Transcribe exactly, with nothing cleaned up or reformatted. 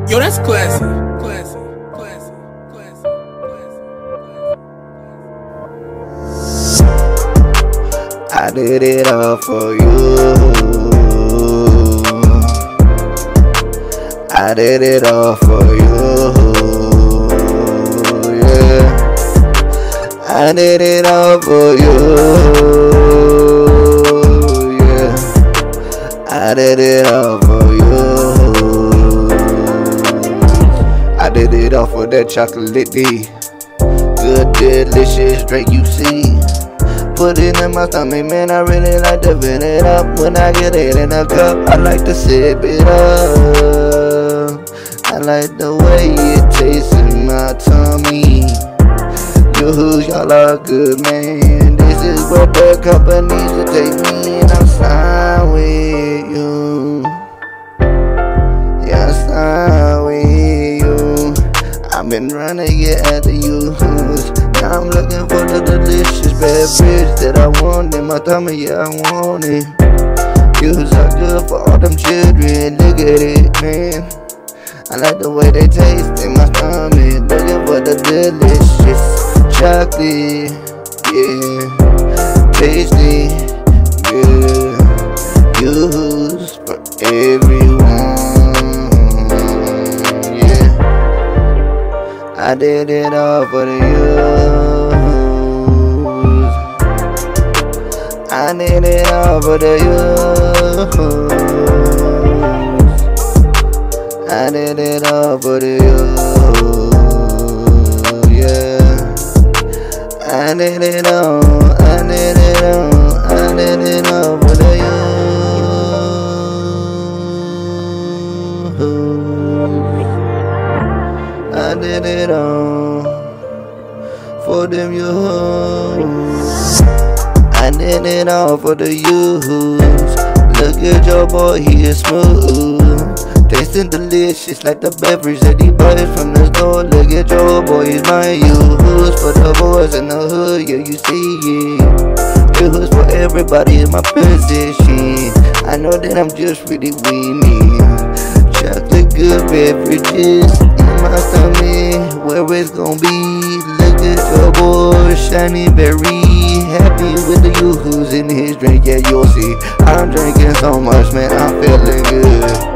Yo, that's classy. Classy. Classy. Classy. Classy. I did it all for you. I did it all for you. Yeah. I did it all for you. Yeah. I did it all for you. I did it all for that chocolate D. Good, delicious drink you see. Put it in my stomach, man, I really like to fill it up. When I get it in a cup, I like to sip it up. I like the way it tastes in my tummy. You, y'all are good, man. This is what the company should take me, and I'm fine with you. Yeah, I'm fine with you. I've been running to get after you. Now I'm looking for the delicious beverage that I want in my tummy, yeah, I want it. You are good for all them children, look at it, man. I like the way they taste in my stomach. Looking for the delicious chocolate, yeah. Tasty, yeah. Used for everyone, yeah. I did it all for the youth. I did it all for the youth. I did it all for the youth, yeah. I did it all, I did it all, I did it all for the youth. I did it all for them youths. I did it all for the youths. Look at your boy, he is smooth. Tasting delicious like the beverage that he buys from the store. Look at your boy, he's my youths. For the boys in the hood, yeah, you see it. Youths for everybody in my position. I know that I'm just really winning. Chocolate good beverages in my stomach, where it's gonna be. Look at your boy, shiny, very happy with the youths in his drink. Yeah, you'll see. I'm drinking so much, man, I'm feeling good.